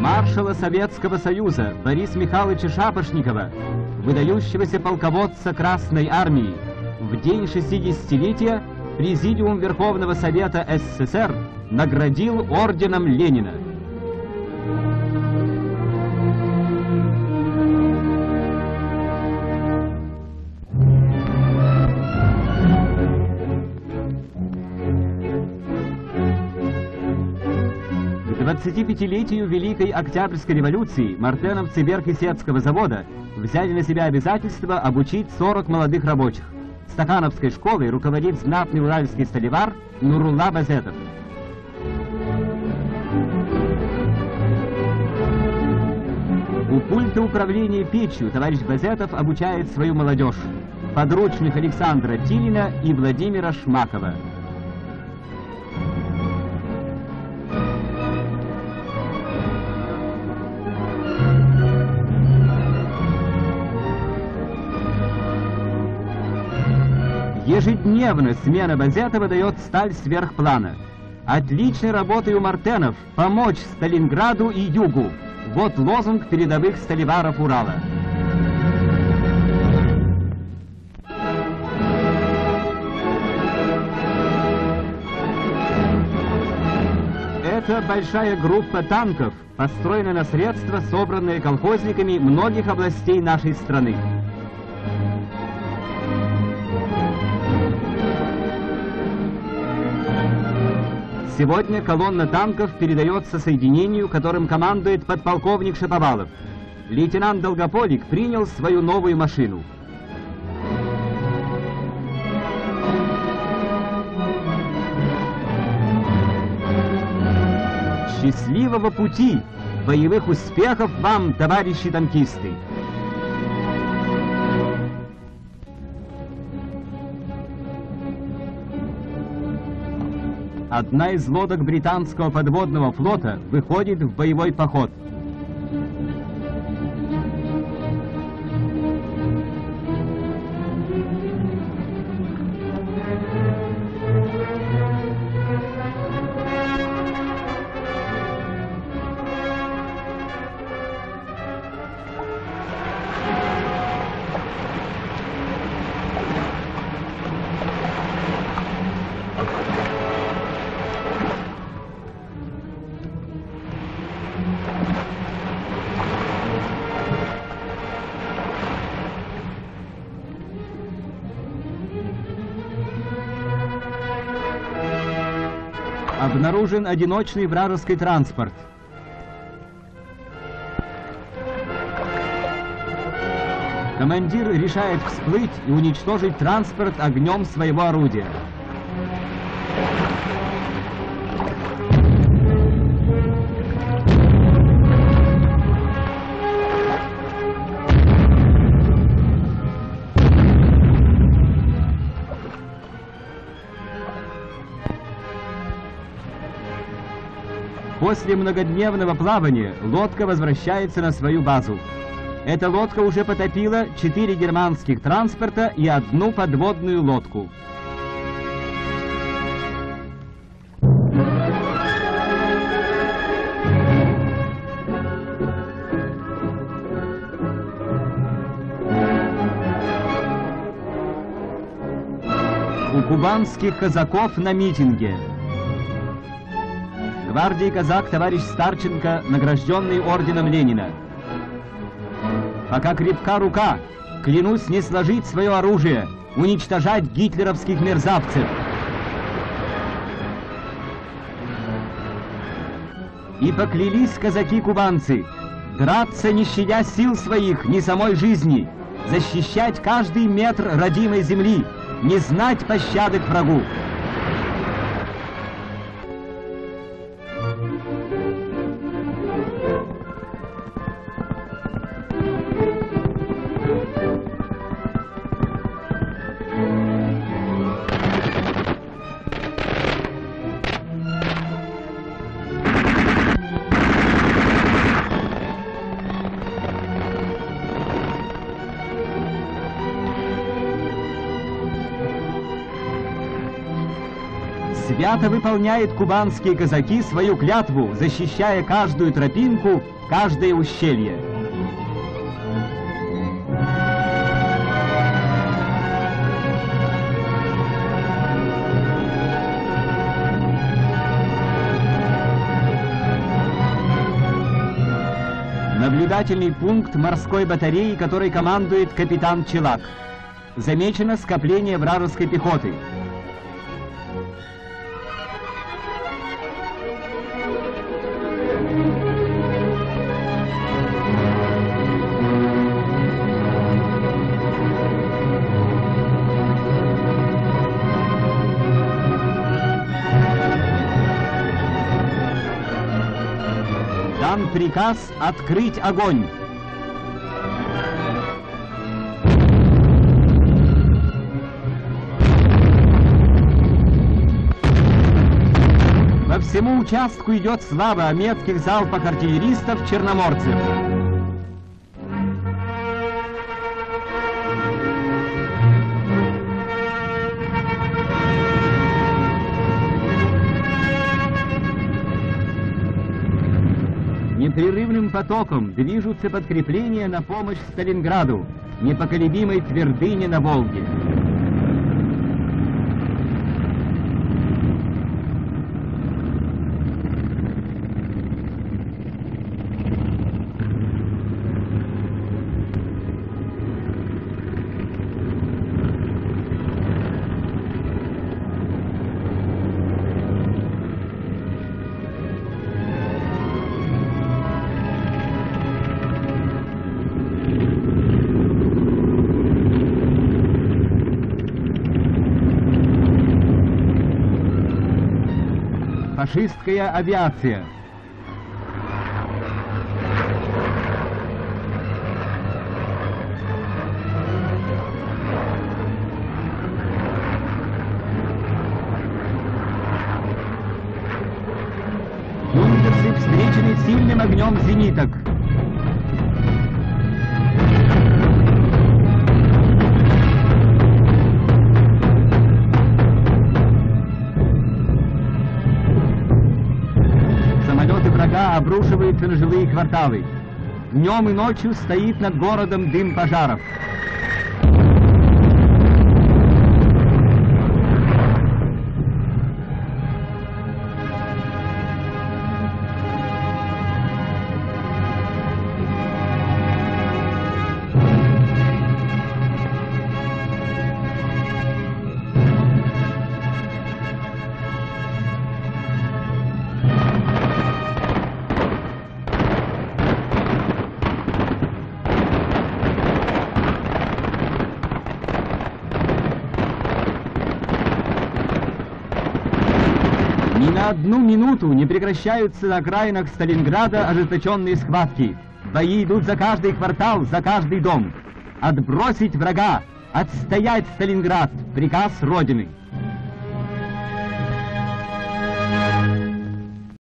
маршала Советского Союза Бориса Михайловича Шапошникова, выдающегося полководца Красной Армии, в день 60-летия Президиум Верховного Совета СССР наградил орденом Ленина. К 25-летию Великой Октябрьской революции мартеновцы Верхесецкого завода взяли на себя обязательство обучить 40 молодых рабочих. Стахановской школой руководит знатный уральский столевар Нурулла Базетов. У пульта управления печью товарищ Базетов обучает свою молодежь, подручных Александра Тилина и Владимира Шмакова. Ежедневно смена Базетова дает сталь сверхплана. Отличной работой у мартенов помочь Сталинграду и Югу. Вот лозунг передовых сталеваров Урала. Это большая группа танков, построена на средства, собранные колхозниками многих областей нашей страны. Сегодня колонна танков передается соединению, которым командует подполковник Шаповалов. Лейтенант Долгополик принял свою новую машину. Счастливого пути! Боевых успехов вам, товарищи танкисты! Одна из лодок британского подводного флота выходит в боевой поход. Обнаружен одиночный вражеский транспорт. Командир решает всплыть и уничтожить транспорт огнем своего орудия. После многодневного плавания лодка возвращается на свою базу. Эта лодка уже потопила 4 германских транспорта и 1 подводную лодку. У кубанских казаков на митинге. Гвардии казак товарищ Старченко, награжденный орденом Ленина. Пока крепка рука, клянусь не сложить свое оружие, уничтожать гитлеровских мерзавцев. И поклялись казаки-кубанцы драться, не щадя сил своих, ни самой жизни, защищать каждый метр родимой земли, не знать пощады к врагу. Свято выполняют кубанские казаки свою клятву, защищая каждую тропинку, каждое ущелье. Наблюдательный пункт морской батареи, которой командует капитан Челак. Замечено скопление вражеской пехоты. Дан приказ открыть огонь. По всему участку идет слава о метких залпах артиллеристов-черноморцев. Непрерывным потоком движутся подкрепления на помощь Сталинграду, непоколебимой твердыне на Волге. Фашистская авиация. Юнкерсы встречены сильным огнем зениток. Обрушивается на жилые кварталы. Днем и ночью стоит над городом дым пожаров. Ни на одну минуту не прекращаются на окраинах Сталинграда ожесточенные схватки. Бои идут за каждый квартал, за каждый дом. Отбросить врага, отстоять Сталинград — приказ Родины.